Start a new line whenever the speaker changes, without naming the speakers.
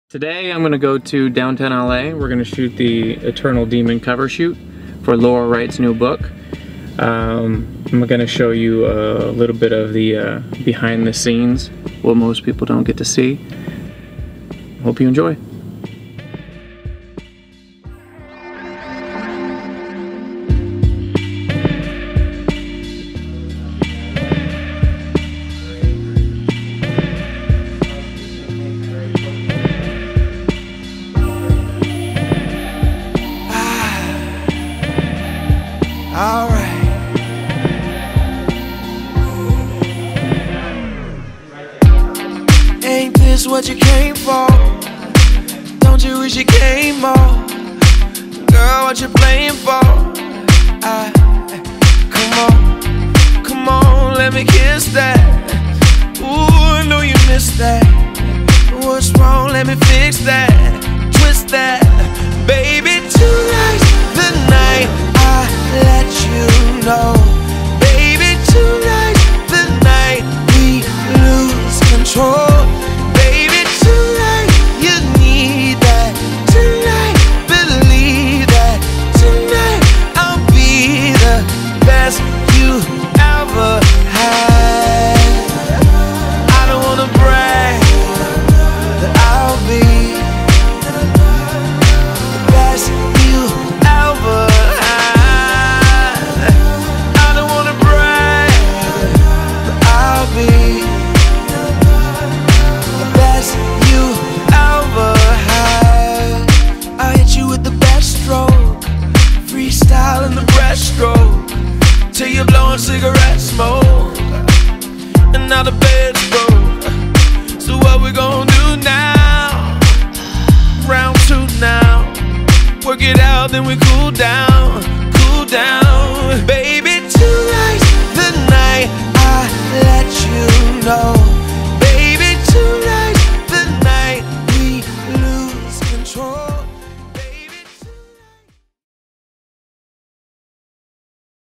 Today I'm going to go to downtown LA. We're going to shoot the Eternal Demon cover shoot for Laura Wright's new book. I'm going to show you a little bit of the behind the scenes, what most people don't get to see. Hope you enjoy.
Alright. Ain't this what you came for? Don't you wish you came more? Girl, what you playing for? Come on, let me kiss that. Ooh, I know you missed that. What's wrong? Let me fix that. Twist that. Baby, tonight's the night I let you know. Baby, tonight's the night we lose control. Baby, tonight you need that. Tonight, believe that. Tonight I'll be the best you ever had. I don't wanna brag, but I'll be the best you ever had. I don't wanna brag, but I'll be the best you ever had. I'll hit you with the best stroke, freestyle in the breaststroke, till you're blowing cigarette smoke, and now the bed's broke. So what we gonna do now? Round two now. Work it out, then we cool down, cool down. Baby, tonight's the night I let you know.